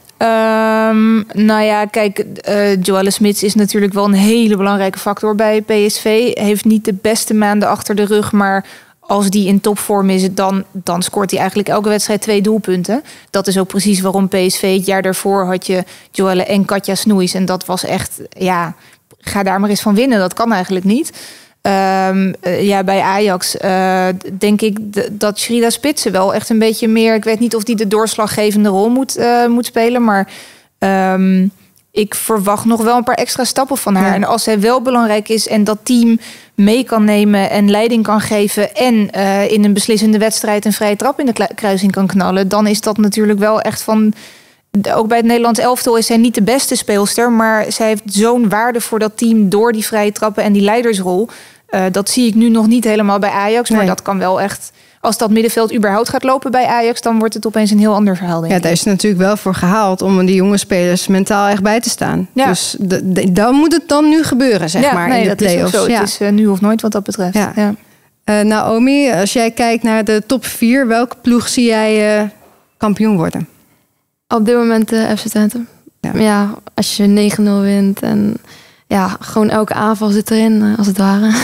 Um, nou ja, kijk, uh, Joelle Smits is natuurlijk wel een hele belangrijke factor bij P S V. Heeft niet de beste maanden achter de rug, maar als die in topvorm is, dan, dan scoort hij eigenlijk elke wedstrijd twee doelpunten. Dat is ook precies waarom P S V het jaar daarvoor had je Joelle en Katja Snoeis. En dat was echt, ja, ga daar maar eens van winnen. Dat kan eigenlijk niet. Um, uh, ja, bij Ajax uh, denk ik d- dat Shrida Spitsen wel echt een beetje meer... Ik weet niet of die de doorslaggevende rol moet, uh, moet spelen, maar... Um, ik verwacht nog wel een paar extra stappen van haar. Ja. En als zij wel belangrijk is en dat team mee kan nemen en leiding kan geven... en uh, in een beslissende wedstrijd een vrije trap in de kruising kan knallen... dan is dat natuurlijk wel echt van... Ook bij het Nederlands elftal is zij niet de beste speelster... maar zij heeft zo'n waarde voor dat team door die vrije trappen en die leidersrol. Uh, dat zie ik nu nog niet helemaal bij Ajax, maar nee. dat kan wel echt... Als dat middenveld überhaupt gaat lopen bij Ajax... dan wordt het opeens een heel ander verhaal, denk ja, ik. daar is het natuurlijk wel voor gehaald... om die jonge spelers mentaal echt bij te staan. Ja. Dus de, de, dan moet het dan nu gebeuren, zeg ja, maar, nee, in de play-offs. Dat is ook zo. Ja. Het is uh, nu of nooit wat dat betreft. Ja. Ja. Uh, Naomi, als jij kijkt naar de top vier... welke ploeg zie jij uh, kampioen worden? Op dit moment uh, F C Twente. Ja. ja, als je negen nul wint... en ja, gewoon elke aanval zit erin, uh, als het ware...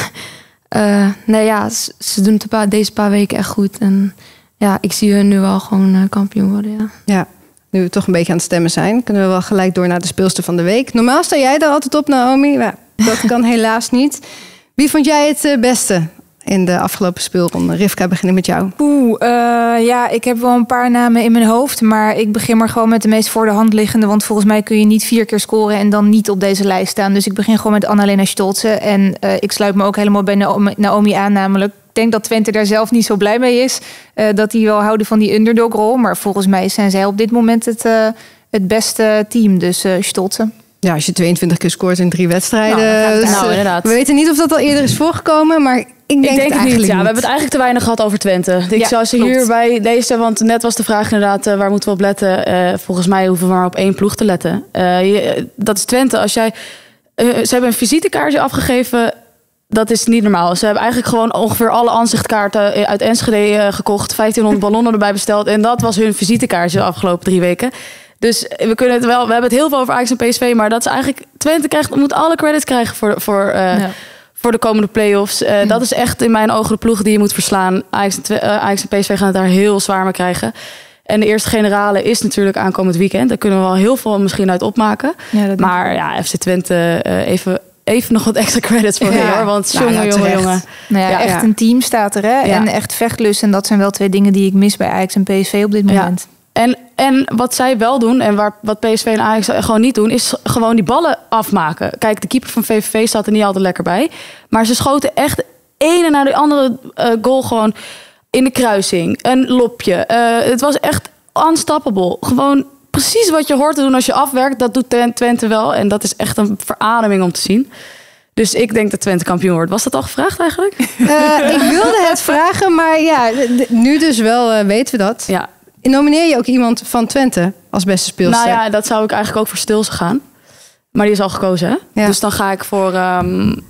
Uh, nee, ja, ze, ze doen het een paar, deze paar weken echt goed. En ja, ik zie hun nu wel gewoon uh, kampioen worden, ja. Ja, nu we toch een beetje aan het stemmen zijn... kunnen we wel gelijk door naar de speelster van de week. Normaal sta jij er altijd op, Naomi. Maar dat kan helaas niet. Wie vond jij het uh, beste in de afgelopen speelronde? Rivka, beginnen met jou. Oeh, uh, ja, ik heb wel een paar namen in mijn hoofd... maar ik begin maar gewoon met de meest voor de hand liggende... want volgens mij kun je niet vier keer scoren... en dan niet op deze lijst staan. Dus ik begin gewoon met Annalena Stolze. En uh, ik sluit me ook helemaal bij Naomi, Naomi aan namelijk. Ik denk dat Twente daar zelf niet zo blij mee is... Uh, dat die wel houden van die underdog-rol. Maar volgens mij zijn zij op dit moment het, uh, het beste team. Dus uh, Stolze. Ja, als je tweeëntwintig keer scoort in drie wedstrijden... Nou, dus, nou inderdaad. We weten niet of dat al eerder is voorgekomen, maar... Ik denk, ik denk het, het niet. Ja, niet. we hebben het eigenlijk te weinig gehad over Twente. Ik ja, zou ze hier bij deze, want net was de vraag inderdaad, uh, waar moeten we op letten? Uh, volgens mij hoeven we maar op één ploeg te letten. Uh, je, dat is Twente. Als jij, uh, ze hebben een visitekaartje afgegeven. Dat is niet normaal. Ze hebben eigenlijk gewoon ongeveer alle aanzichtkaarten uit Enschede uh, gekocht. vijftienhonderd ballonnen erbij besteld. En dat was hun visitekaartje de afgelopen drie weken. Dus we kunnen het wel. We hebben het heel veel over Ajax en P S V, maar dat is eigenlijk Twente krijgt moet alle credits krijgen voor voor. Uh, ja. Voor de komende play-offs. Uh, mm. Dat is echt in mijn ogen de ploeg die je moet verslaan. Ajax en, uh, Ajax en P S V gaan het daar heel zwaar mee krijgen. En de eerste generale is natuurlijk aankomend weekend. Daar kunnen we wel heel veel misschien uit opmaken. Ja, maar ja, F C Twente, uh, even, even nog wat extra credits voor ja. hoor. Want jongen, nou, jongen, jongen. Nou ja, ja, echt ja. een team staat er, hè? Ja. En echt vechtlust. En dat zijn wel twee dingen die ik mis bij Ajax en P S V op dit moment. Ja. En, en wat zij wel doen, en waar, wat P S V en Ajax gewoon niet doen, is gewoon die ballen afmaken. Kijk, de keeper van V V V staat er niet altijd lekker bij. Maar ze schoten echt de ene naar de andere uh, goal gewoon in de kruising. Een lopje. Uh, het was echt unstoppable. Gewoon precies wat je hoort te doen als je afwerkt. Dat doet Twente wel. En dat is echt een verademing om te zien. Dus ik denk dat Twente kampioen wordt. Was dat al gevraagd eigenlijk? Uh, ik wilde het vragen, maar ja, nu dus wel uh, weten we dat. Ja. Nomineer je ook iemand van Twente als beste speelster? Nou ja, dat zou ik eigenlijk ook voor Stils gaan. Maar die is al gekozen, hè? Ja. Dus dan ga ik voor... Um,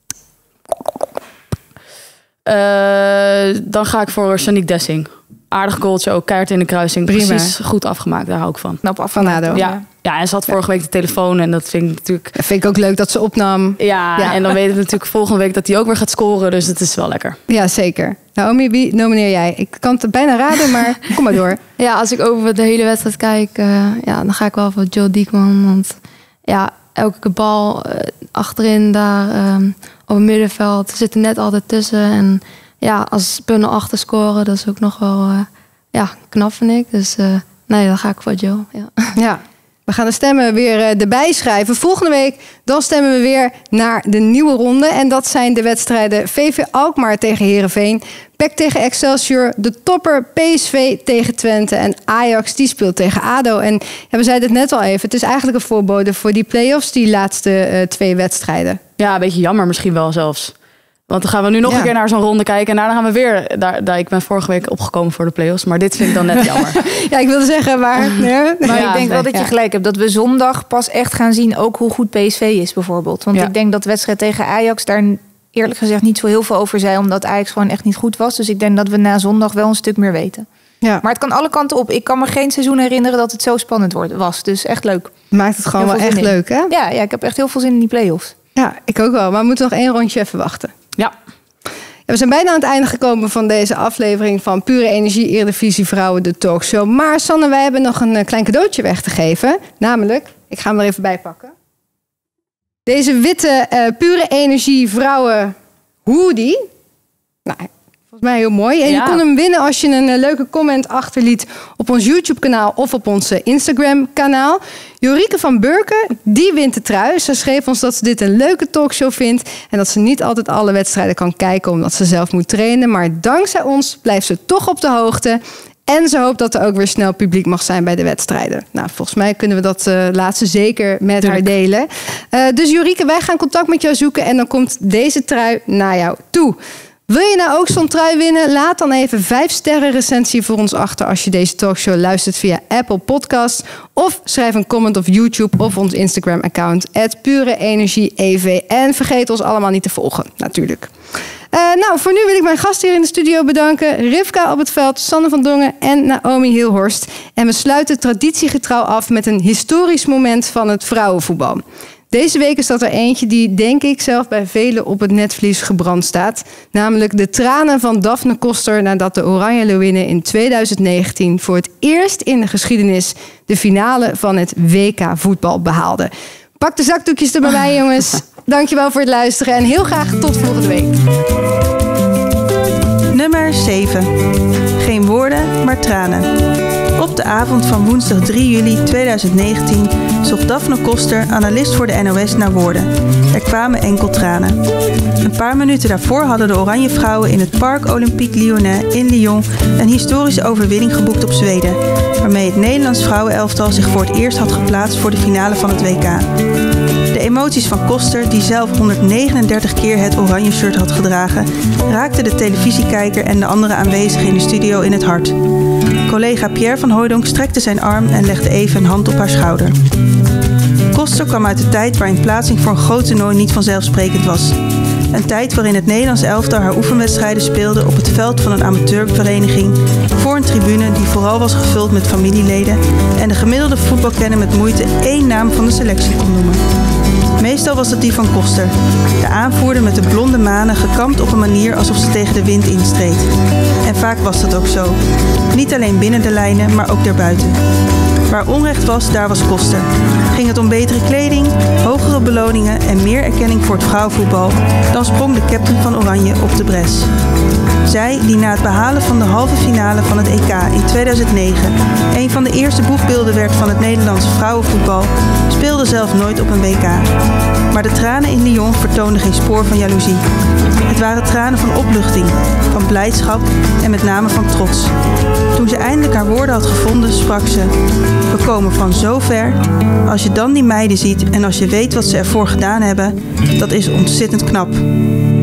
uh, dan ga ik voor Sanique Dessing. Aardig goaltje ook, keihard in de kruising. Prima. Precies goed afgemaakt, daar hou ik van. Knap af van Ado. Ja. Ja, en ze had vorige week de telefoon en dat vind ik natuurlijk... Dat vind ik ook leuk dat ze opnam. Ja, ja. En dan weten we natuurlijk volgende week dat hij ook weer gaat scoren. Dus het is wel lekker. Ja, zeker. Naomi, wie nomineer jij? Ik kan het bijna raden, maar kom maar door. Ja, als ik over de hele wedstrijd kijk, uh, ja, dan ga ik wel voor Joe Diekman. Want ja, elke bal uh, achterin daar um, op het middenveld zit er net altijd tussen. En ja, als punten achter scoren, dat is ook nog wel uh, ja, knap, vind ik. Dus uh, nee, dan ga ik voor Joe. Ja. Ja. We gaan de stemmen weer uh, erbij schrijven. Volgende week dan stemmen we weer naar de nieuwe ronde. En dat zijn de wedstrijden V V Alkmaar tegen Heerenveen, P E C tegen Excelsior, de topper P S V tegen Twente en Ajax die speelt tegen ADO. En ja, we zeiden het net al even, het is eigenlijk een voorbode voor die play-offs, die laatste uh, twee wedstrijden. Ja, een beetje jammer misschien wel zelfs. Want dan gaan we nu nog ja. een keer naar zo'n ronde kijken. En daarna gaan we weer... Daar, daar, ik ben vorige week opgekomen voor de play-offs. Maar dit vind ik dan net jammer. Ja, ik wilde zeggen, maar... Nee. Maar ja, ik denk wel dat je ja. gelijk hebt. Dat we zondag pas echt gaan zien ook hoe goed P S V is bijvoorbeeld. Want ja. ik denk dat de wedstrijd tegen Ajax daar eerlijk gezegd niet zo heel veel over zei. Omdat Ajax gewoon echt niet goed was. Dus ik denk dat we na zondag wel een stuk meer weten. Ja. Maar het kan alle kanten op. Ik kan me geen seizoen herinneren dat het zo spannend was. Dus echt leuk. Maakt het gewoon wel echt leuk, hè? Ja, ja, ik heb echt heel veel zin in die play-offs. Ja, ik ook wel. Maar we moeten nog één rondje even wachten. Ja. Ja, we zijn bijna aan het einde gekomen van deze aflevering van Pure Energie Eredivisie Vrouwen, de talkshow. Maar Sanne, wij hebben nog een klein cadeautje weg te geven. Namelijk, ik ga hem er even bij pakken. Deze witte uh, Pure Energie Vrouwen hoodie. Nou, volgens mij heel mooi. En Ja. je kon hem winnen als je een uh, leuke comment achterliet op ons YouTube-kanaal of op ons uh, Instagram-kanaal. Jorike van Burken, die wint de trui. Ze schreef ons dat ze dit een leuke talkshow vindt en dat ze niet altijd alle wedstrijden kan kijken omdat ze zelf moet trainen. Maar dankzij ons blijft ze toch op de hoogte. En ze hoopt dat er ook weer snel publiek mag zijn bij de wedstrijden. Nou, volgens mij kunnen we dat uh, laatste zeker met Tuurlijk. haar delen. Uh, dus Jorike, wij gaan contact met jou zoeken en dan komt deze trui naar jou toe. Wil je nou ook zo'n trui winnen? Laat dan even vijf sterren recensie voor ons achter als je deze talkshow luistert via Apple Podcasts. Of schrijf een comment op YouTube of ons Instagram account at Pure Energie E V. En vergeet ons allemaal niet te volgen, natuurlijk. Uh, nou, voor nu wil ik mijn gast hier in de studio bedanken. Rivka op het veld, Sanne van Dongen en Naomi Hilhorst. En we sluiten traditiegetrouw af met een historisch moment van het vrouwenvoetbal. Deze week is dat er eentje die, denk ik, zelf bij velen op het netvlies gebrand staat. Namelijk de tranen van Daphne Koster nadat de Oranje Leeuwinnen in tweeduizend negentien voor het eerst in de geschiedenis de finale van het W K voetbal behaalde. Pak de zakdoekjes er bij mij, jongens. Dankjewel voor het luisteren en heel graag tot volgende week. Nummer zeven. Geen woorden, maar tranen. Op de avond van woensdag drie juli tweeduizend negentien zocht Daphne Koster, analist voor de N O S, naar woorden. Er kwamen enkel tranen. Een paar minuten daarvoor hadden de Oranje vrouwen in het Parc Olympique Lyonnais in Lyon een historische overwinning geboekt op Zweden, waarmee het Nederlands vrouwenelftal zich voor het eerst had geplaatst voor de finale van het W K. De emoties van Koster, die zelf honderdnegenendertig keer het oranje shirt had gedragen, raakten de televisiekijker en de andere aanwezigen in de studio in het hart. Collega Pierre van Hooijdonk strekte zijn arm en legde even een hand op haar schouder. Koster kwam uit de tijd waarin plaatsing voor een groot toernooi niet vanzelfsprekend was. Een tijd waarin het Nederlands elftal haar oefenwedstrijden speelde op het veld van een amateurvereniging, voor een tribune die vooral was gevuld met familieleden en de gemiddelde voetbalkenner met moeite één naam van de selectie kon noemen. Meestal was het die van Koster, de aanvoerder met de blonde manen gekamd op een manier alsof ze tegen de wind instreed. En vaak was dat ook zo. Niet alleen binnen de lijnen, maar ook daarbuiten. Waar onrecht was, daar was Koster. Ging het om betere kleding, hogere beloningen en meer erkenning voor het vrouwenvoetbal, dan sprong de captain van Oranje op de bres. Zij, die na het behalen van de halve finale van het E K in tweeduizend negen een van de eerste boegbeelden werd van het Nederlandse vrouwenvoetbal, speelde zelf nooit op een W K. Maar de tranen in Lyon vertoonden geen spoor van jaloezie. Het waren tranen van opluchting, van blijdschap en met name van trots. Toen ze eindelijk haar woorden had gevonden, sprak ze: "We komen van zo ver. Als je dan die meiden ziet en als je weet wat ze ervoor gedaan hebben, dat is ontzettend knap."